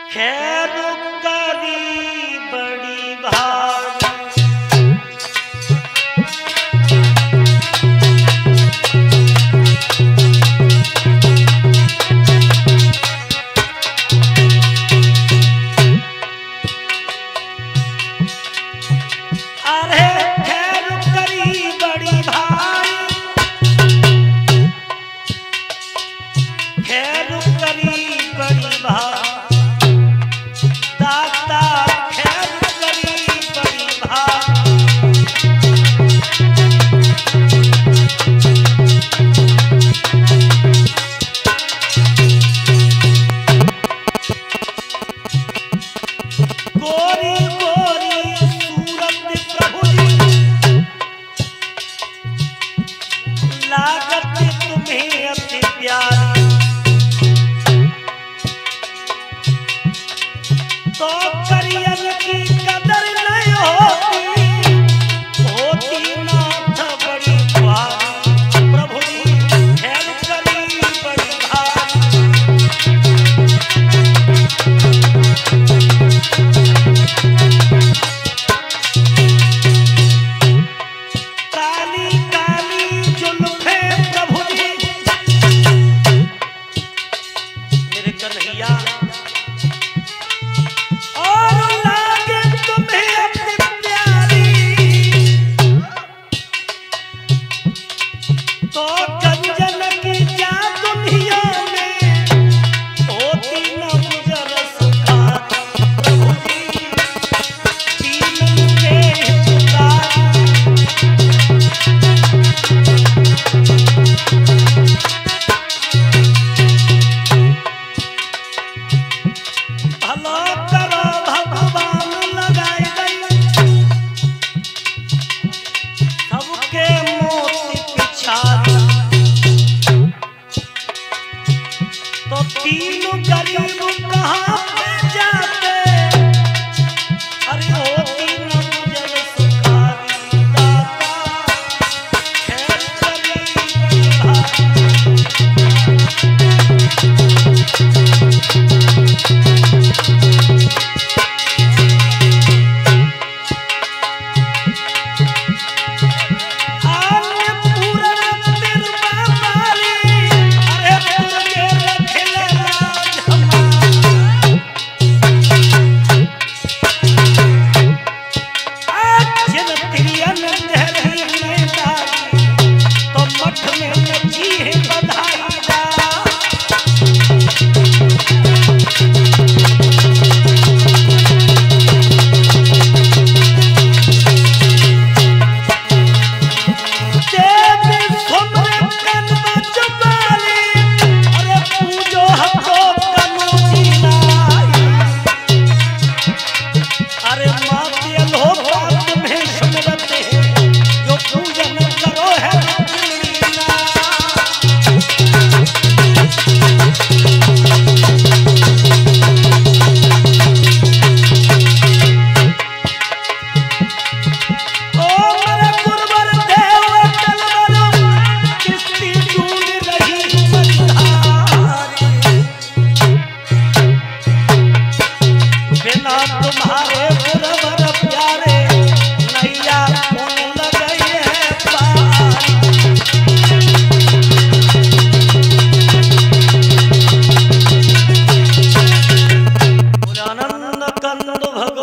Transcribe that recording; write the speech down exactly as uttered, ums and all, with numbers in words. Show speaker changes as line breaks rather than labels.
खैर करी बड़ी भारी अरे खैर करी बड़ी भारी खैर करी बड़ी भारी दाता खैर करी बड़ी भारी गोरी गोरी सूरत प्रभु जी लागत तुम्हें अति प्यारी तो करियन की कदर नहीं होती होती नाथ बड़ी भारी प्रभु जी खैर करी बड़ी भारी काली काली जुल्फे प्रभु जी मेरे कन्हैया और लागे तुम्हें अपनी प्यारी तो गंजन की क्या दुनिया में होती न गुजर सुखारी प्रभु जी दीन के हितकारी भला करो भगवान लगाए गई सबके मोती पिछारी तो तीनों गरीब कहाँ पे जाते अरे होती न गुजर सुखारी दाता खैर करी बड़ी भारी आने पूरन तिरुमा मारी अरे पुरगे रखले लाज हमारी आज जिन तिरियन दहरी नहीं दागी तो मठ में नची है बधाई जा देवी सुमरे कन्वा चुपाली अरे पूजो हमको कनु जीलाई अरे माती अलोपा तुम्हें सुमरते जो पूजन करो है लीला ओ मेरे गुरुवर देव तलवार किसकी डूब रही मझधारी बिना तुम्हारे गुरुवर प्यारे नैया कौन लगई है पारी बोले आनंद कंद भगवान